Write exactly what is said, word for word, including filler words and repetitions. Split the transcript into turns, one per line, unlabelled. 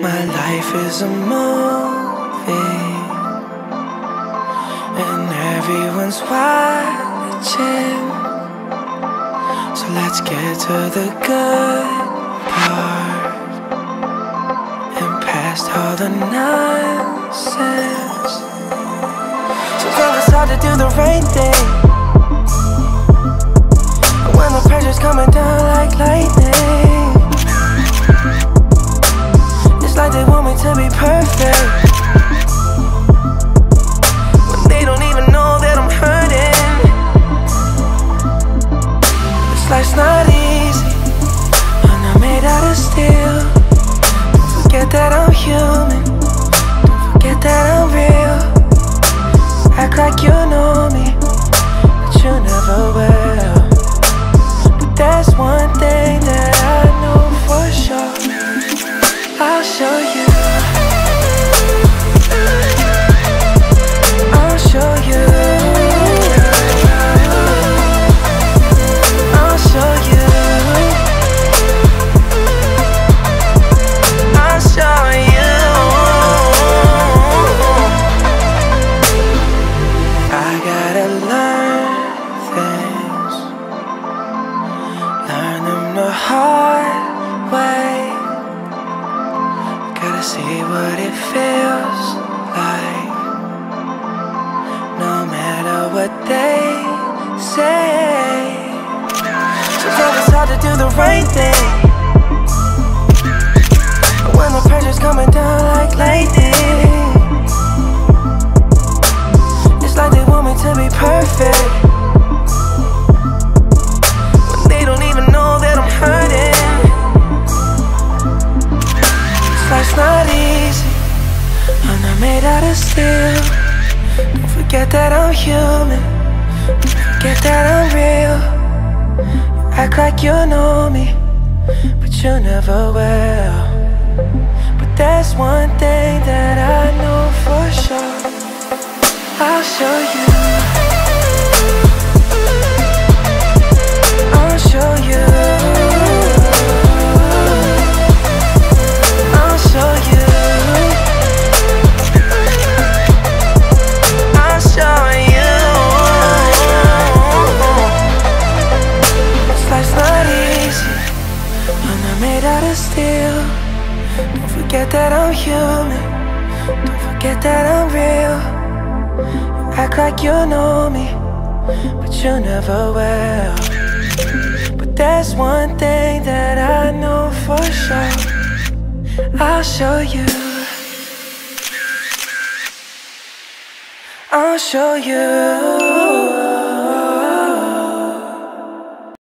My life is a movie, and everyone's watching. So let's get to the good part, and past all the nonsense. Sometimes it's hard to do the right thing when the pressure's coming down like lightning. It's like they want me to be perfect when they don't even know that I'm hurting. This life's not easy, I'm not made out of steel. Don't forget that I'm human, don't forget that I'm real. Act like you know me, but you never will. But there's one thing that I know for sure, I'll show you, I'll show you, I'll show you, I'll show you. I gotta learn things, learn them the hard way. Gotta see what it feels like, no matter what they say. Sometimes it's hard to do the right thing when the pressure's coming down like lightning. It's like they want me to be perfect when they don't even know that I'm hurting. Life's not easy, I'm not made out of steel. Don't forget that I'm human, don't forget that I'm real. You act like you know me, but you never will. But there's one thing that I know for sure, I'll show you, I'll show you, I'll show you, I'll show you. This life's not easy, I'm not made out of steel. Don't forget that I'm human, don't forget that I'm real. You act like you know me, but you never will. But there's one thing that I know for sure, I'll show you, I'll show you.